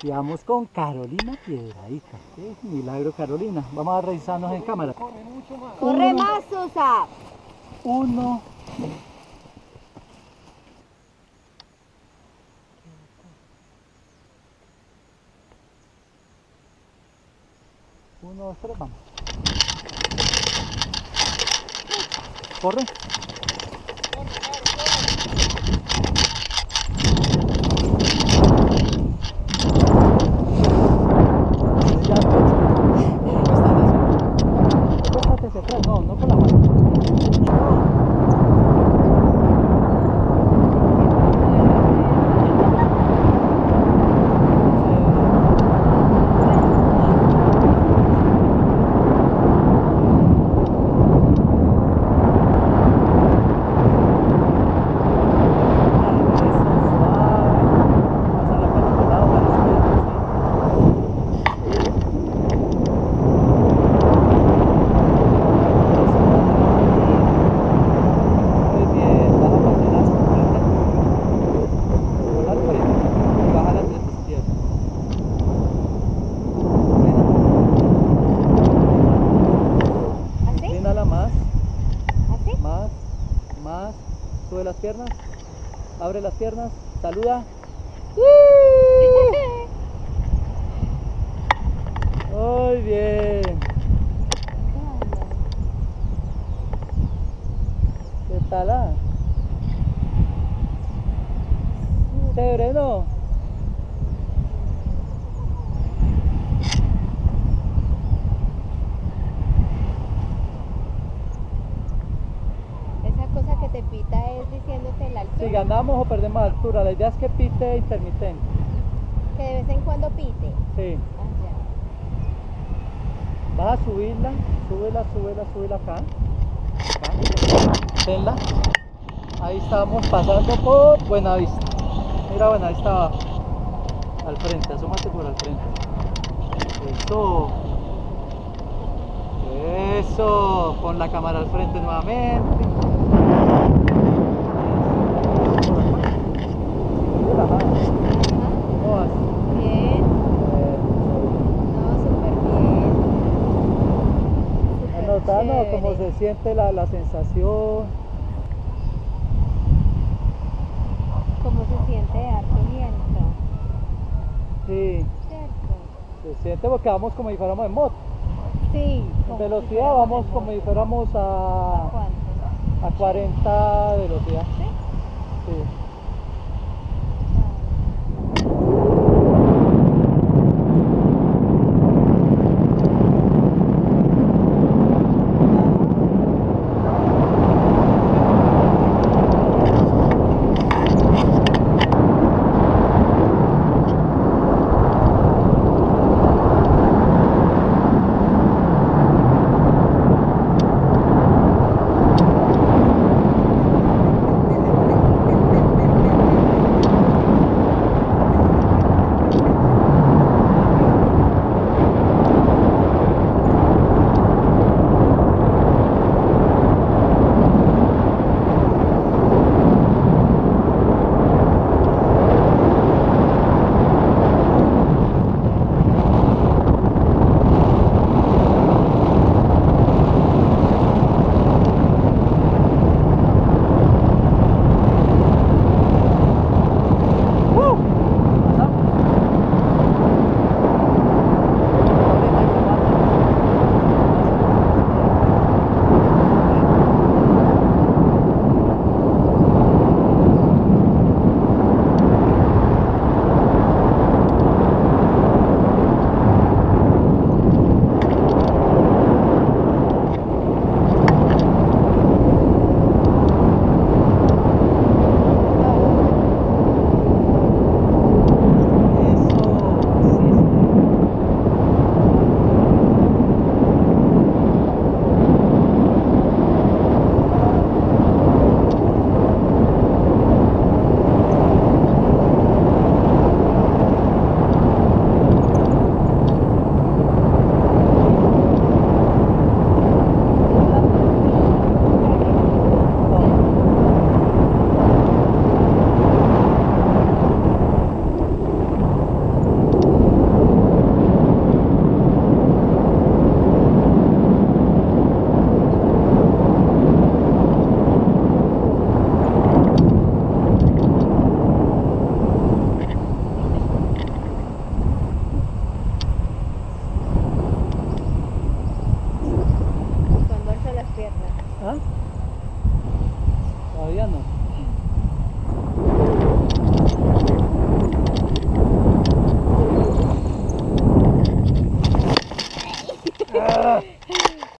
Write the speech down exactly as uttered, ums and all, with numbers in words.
Y vamos con Carolina Piedradita. ¿Sí? Milagro Carolina. Vamos a revisarnos en cámara. Corre mucho más. Corre Uno. más, Susa. Uno. Uno, dos, tres, vamos. Corre. Ya, acuéstate hacia atrás, no, no con la mano. Sube las piernas, abre las piernas, saluda. Muy bien. ¿Qué tal? Ah? Chévere, ¿no? Cosa que te pita es diciéndote la altura. Si ganamos o perdemos altura, la idea es que pite intermitente. Que de vez en cuando pite. Sí. Ah, ya. Vas a subirla, súbela, súbela, súbela acá. Acá. Tenla. Ahí estamos pasando por Buenavista. Mira, Buenavista al frente, asómate por al frente. Eso. Eso. Pon la cámara al frente nuevamente. Bien. No, súper bien. Súper Notando chévere. cómo se siente la, la sensación. Cómo se siente harto viento. Sí, ¿Cierto? se siente porque vamos como si fuéramos en moto. Sí. En velocidad vamos como si fuéramos a, ¿A cuánto? a cuarenta de velocidad. ¿Sí? Sí.